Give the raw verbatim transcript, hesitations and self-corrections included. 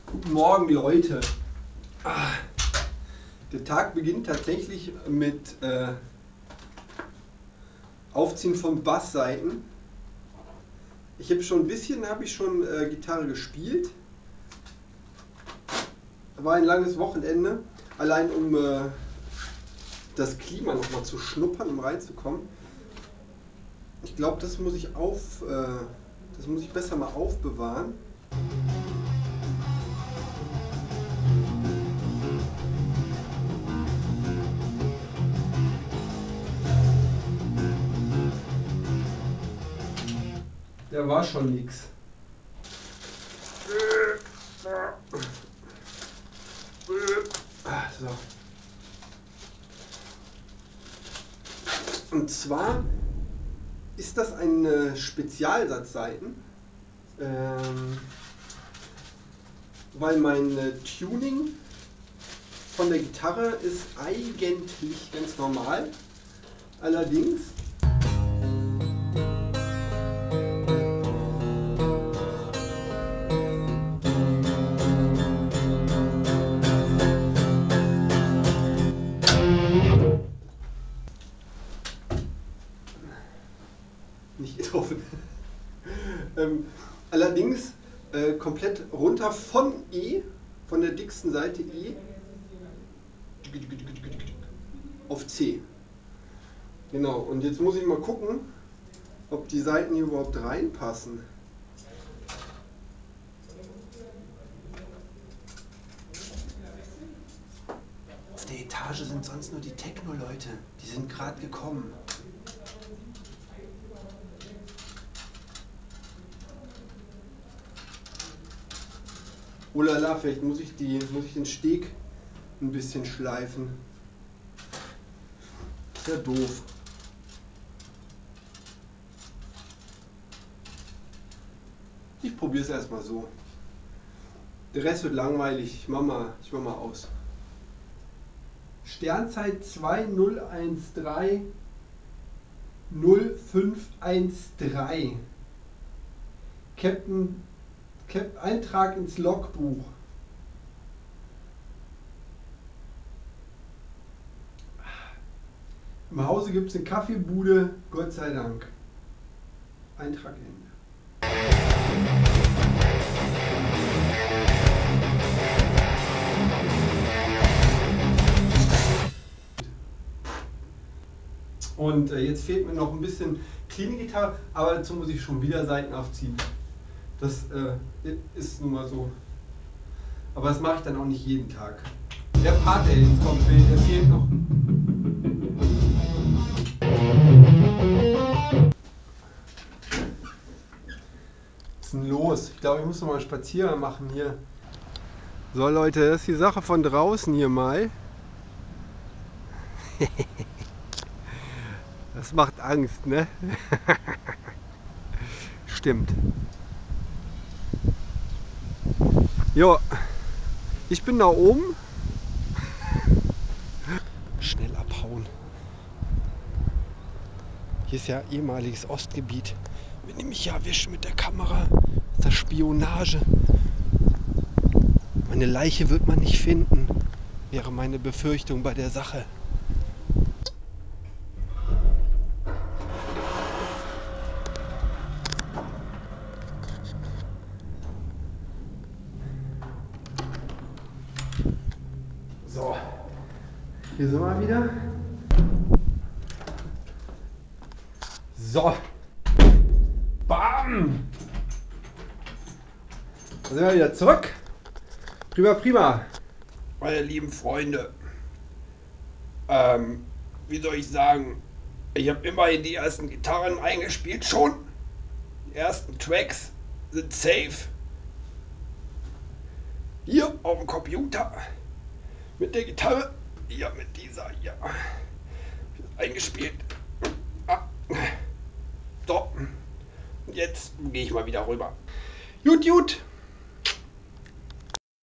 Guten Morgen, Leute. Ah, der Tag beginnt tatsächlich mit äh, Aufziehen von Basssaiten. Ich habe schon ein bisschen, habe ich schon äh, Gitarre gespielt. War ein langes Wochenende, allein um äh, das Klima noch mal zu schnuppern, um reinzukommen. Ich glaube, das muss ich auf, äh, das muss ich besser mal aufbewahren. Der war schon nix. So. Und zwar ist das ein Spezialsatzsaiten, ähm, weil mein äh, Tuning von der Gitarre ist eigentlich ganz normal. Allerdings nicht getroffen. ähm, allerdings äh, komplett runter von E, von der dicksten Seite E, auf C. Genau, und jetzt muss ich mal gucken, ob die Saiten hier überhaupt reinpassen. Auf der Etage sind sonst nur die Techno-Leute, die sind gerade gekommen. Oh la la, vielleicht muss ich, die, muss ich den Steg ein bisschen schleifen. Ist ja doof. Ich probiere es erstmal so. Der Rest wird langweilig. Ich mach mal, ich mach mal aus. Sternzeit zwei null eins drei null fünf eins drei. Captain Cap Eintrag ins Logbuch. Im Hause gibt es eine Kaffeebude, Gott sei Dank. Eintrag Ende. Und äh, jetzt fehlt mir noch ein bisschen clean Gitarre, aber dazu muss ich schon wieder Saiten aufziehen. Das äh, ist nun mal so. Aber das mache ich dann auch nicht jeden Tag. Der Part, der jetzt kommt, der fehlt noch. Was ist denn los? Ich glaube, ich muss noch mal einen Spaziergang machen hier. So Leute, das ist die Sache von draußen hier mal. Das macht Angst, ne? Stimmt. Jo, ich bin da oben. Schnell abhauen. Hier ist ja ehemaliges Ostgebiet. Wenn die mich ja erwischen mit der Kamera, ist das Spionage. Meine Leiche wird man nicht finden, wäre meine Befürchtung bei der Sache. So, hier sind wir wieder. So, bam! Da sind wir wieder zurück. Prima, prima. Meine lieben Freunde, ähm, wie soll ich sagen, ich habe immerhin die ersten Gitarren eingespielt schon. Die ersten Tracks sind safe. Hier auf dem Computer. Mit der Gitarre, hier mit dieser hier, eingespielt. Ah. So, und jetzt gehe ich mal wieder rüber. Gut, gut,